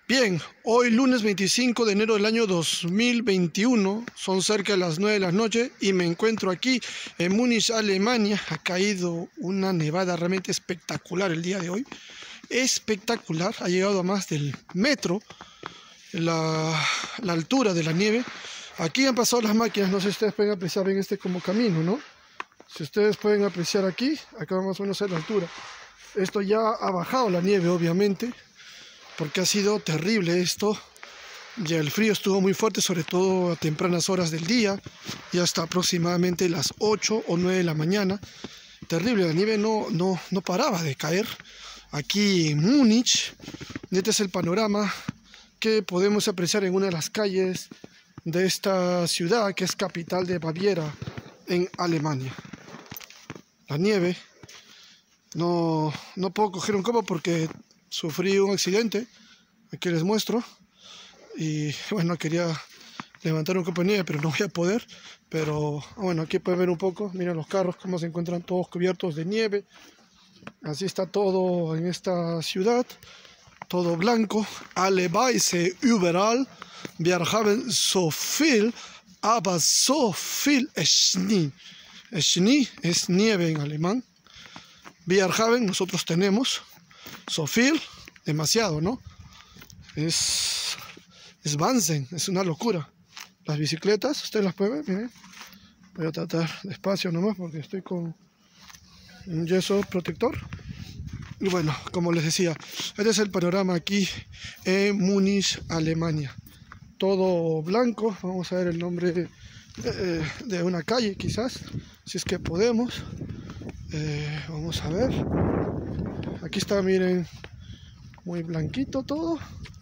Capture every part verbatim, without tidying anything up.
Bien, hoy lunes veinticinco de enero del año dos mil veintiuno, son cerca de las nueve de la noche y me encuentro aquí en Múnich, Alemania. Ha caído una nevada realmente espectacular el día de hoy, espectacular, ha llegado a más del metro la, la altura de la nieve. Aquí han pasado las máquinas, no sé si ustedes pueden apreciar bien este como camino, ¿no? Si ustedes pueden apreciar aquí, acá más o menos a la altura. Esto ya ha bajado la nieve, obviamente, porque ha sido terrible esto. Ya el frío estuvo muy fuerte, sobre todo a tempranas horas del día, y hasta aproximadamente las ocho o nueve de la mañana. Terrible, la nieve no, no, no paraba de caer aquí en Múnich. Este es el panorama que podemos apreciar en una de las calles de esta ciudad, que es capital de Baviera, en Alemania. La nieve, no, no puedo coger un copo porque sufrí un accidente, aquí les muestro, y bueno, quería levantar un copo de nieve, pero no voy a poder. Pero bueno, aquí pueden ver un poco, miren los carros cómo se encuentran todos cubiertos de nieve. Así está todo en esta ciudad, todo blanco. Alle Weiße überall, wir haben so viel, aber so viel Schnee. Schnee es nieve en alemán. Wir haben, nosotros tenemos. So viel, demasiado, ¿no? Es, es Wahnsinn, es una locura. Las bicicletas, ustedes las pueden ver, miren. Voy a tratar despacio nomás porque estoy con un yeso protector. Y bueno, como les decía, este es el panorama aquí en Múnich, Alemania. Todo blanco. Vamos a ver el nombre de, de, de una calle, quizás, si es que podemos. Eh, vamos a ver. Aquí está, miren, muy blanquito todo.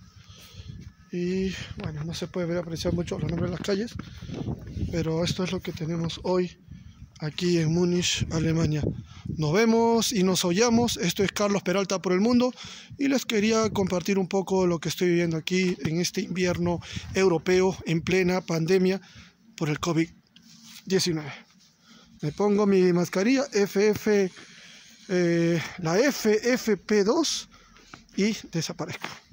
Y bueno, no se puede ver apreciar mucho los nombres de las calles, pero esto es lo que tenemos hoy aquí en Múnich, Alemania. Nos vemos y nos oyamos. Esto es Carlos Peralta por el mundo y les quería compartir un poco lo que estoy viviendo aquí en este invierno europeo en plena pandemia por el COVID diecinueve. Me pongo mi mascarilla F F, eh, la F F P dos y desaparezco.